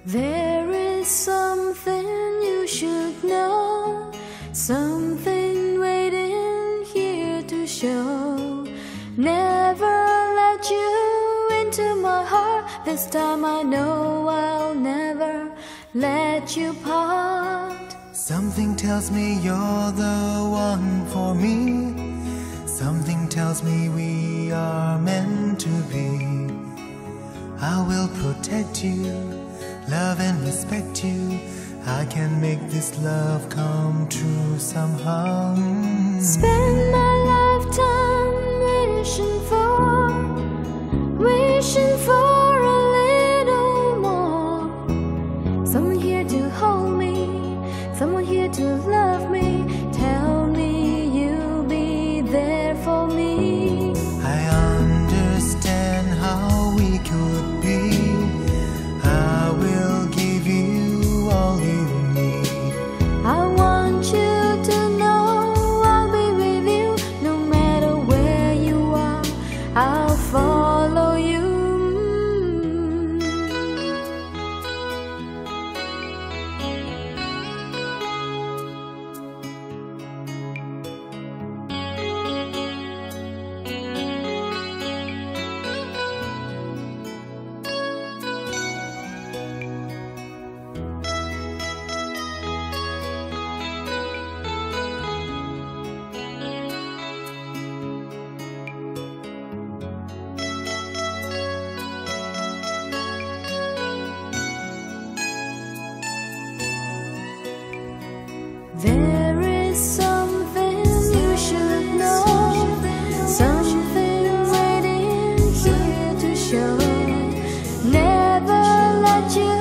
There is something you should know, something waiting here to show. Never let you into my heart. This time I know I'll never let you part. Something tells me you're the one for me. Something tells me we are meant to be. I will protect you, love and respect you. I can make this love come true somehow. Spend my lifetime wishing for a little more. Someone here to hold me, someone here to love me. Tell me you'll be there for me. I understand how we could be. I will give you all you need. I want you to know I'll be with you. No matter where you are, I'll follow you. There is something you should know, something waiting here to show. Never let you